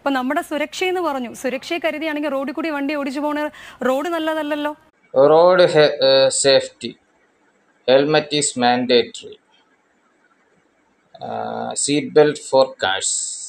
അപ്പൊ നമ്മുടെ സുരക്ഷയെന്ന് പറഞ്ഞു, സുരക്ഷയെ കരുതിയാണെങ്കിൽ റോഡിൽ കൂടി വണ്ടി ഓടിച്ചു പോണ റോഡ് നല്ലതല്ലല്ലോ. Road safety. Helmet is mandatory. Seat belt for cars.